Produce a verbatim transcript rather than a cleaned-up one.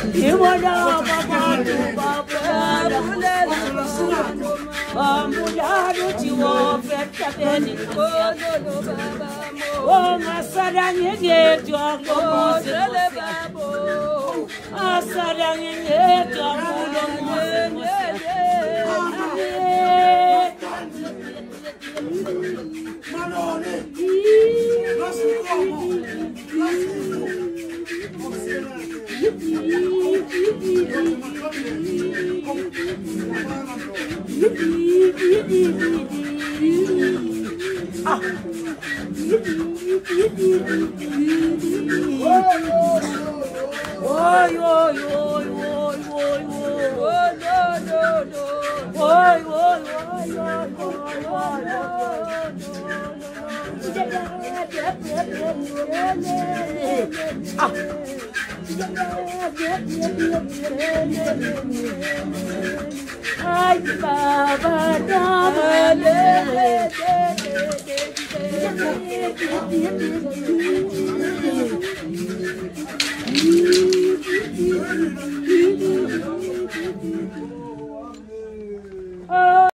Iwada baba tu baba Amulado tiwo feta beni Oh masada nyege jongo mosele babo Asada nyege jongo mosele Manone Ah. Oi, oi, oi, oi, oi, oi, oi, no, no, no. Oi, oi, oi, oi, oi, Ah. Ai, baba, dama, le, le, le, le, le, le.